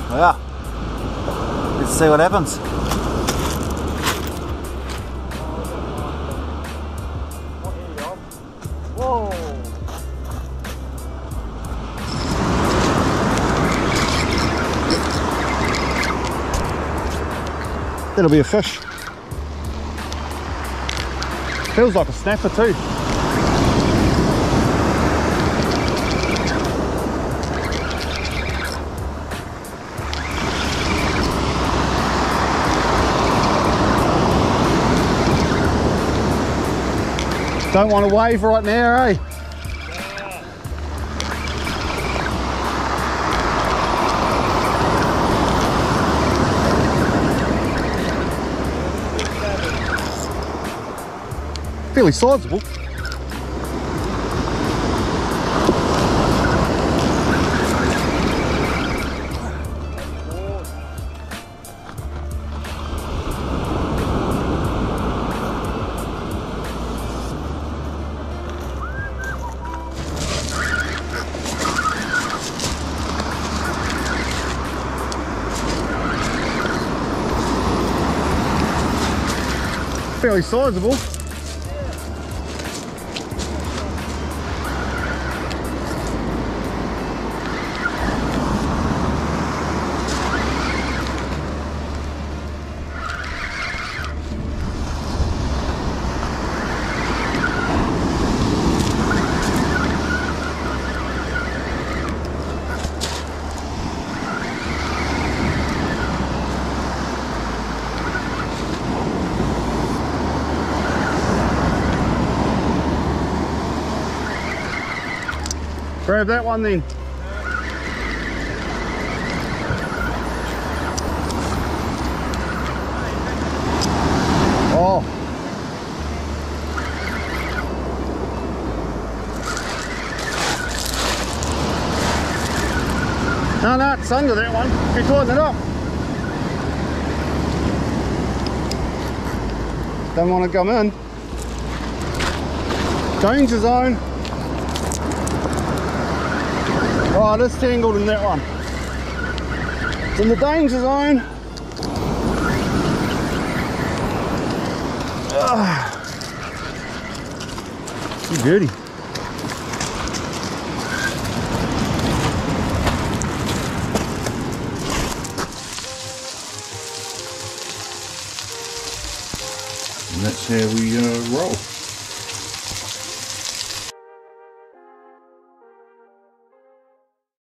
Yeah. Let's see what happens. Whoa! That'll be a fish. Feels like a snapper too. Don't want to wave right now, eh? Fairly sizable. Fairly sizable. Grab that one then. Oh. No, it's under that one. Keep tighten it up. Don't want to come in. Danger zone. Oh, it's tangled in that one. It's in the danger zone. Too dirty. And that's how we roll.